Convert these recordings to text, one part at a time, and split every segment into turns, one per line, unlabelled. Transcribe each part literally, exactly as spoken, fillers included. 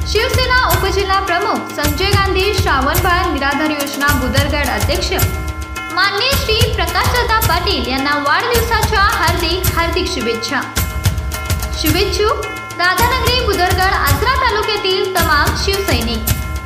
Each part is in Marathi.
शिवसेना उपजिल्हा प्रमुख संजय गांधी श्रावणबाळ निराधार योजना बुदरगड अध्यक्ष माननीय श्री प्रकाशदादा पाटील यांना वाढदिवसाच्या हार्दिक हार्दिक शुभेच्छा। शुभेच्छुक राधानगरी बुदरगड आजरा तालुक्यातील तमाम शिवसैनिक।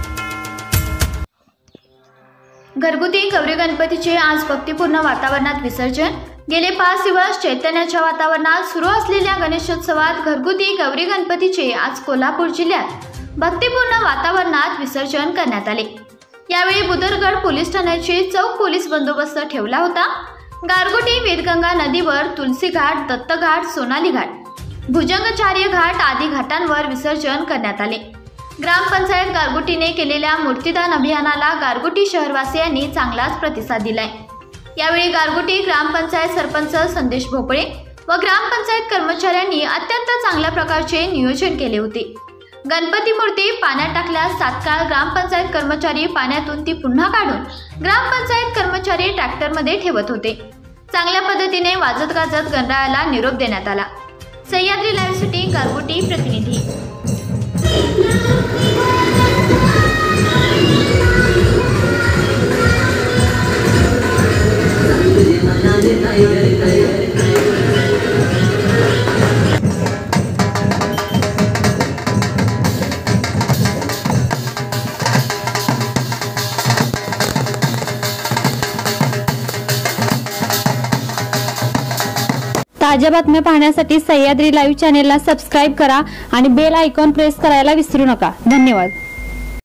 घरगुती गौरी गणपतीचे आज भक्तिपूर्ण वातावरणात विसर्जन। गेले पाच दिवस चैतन्याच्या वातावरणात सुरू असलेल्या गणेशोत्सवात घरगुती गौरी गणपतीचे आज कोल्हापूर जिल्ह्यात भक्तिपूर्ण वातावरणात विसर्जन करण्यात आले। यावेळी बुदरगड पोलीस ठाण्याचे चौक पोलीस बंदोबस्त ठेवला होता। गारगोटी वेदगंगा नदीवर तुलसी घाट, दत्त घाट, सोनाली घाट, भुजंगाचार्य घाट आदी घाटांवर विसर्जन करण्यात आले। ग्रामपंचायत गारगोटीने केलेल्या मूर्तिदान अभियानाला गारगोटी शहरवासियांनी चांगलाच प्रतिसाद दिलाय। यावेळी गारगोटी ग्रामपंचायत सरपंच संदेश भोपळे व ग्रामपंचायत कर्मचाऱ्यांनी अत्यंत चांगल्या प्रकारचे नियोजन केले होते। गणपती मूर्ती पाण्यात टाकल्यास तात्काळ ग्रामपंचायत कर्मचारी पाण्यातून ती पुन्हा काढून ग्रामपंचायत कर्मचारी ट्रॅक्टरमध्ये ठेवत होते। चांगल्या पद्धतीने वाजत गाजत गणरायाला निरोप देण्यात आला। सह्याद्री लाईव्हसाठी गारगोटी प्रतिनिधी।
ताज्या बातम्या पाहण्यासाठी सह्याद्री लाईव्ह चॅनेलला सबस्क्राईब करा आणि बेल आयकॉन प्रेस करायला विसरू नका। धन्यवाद।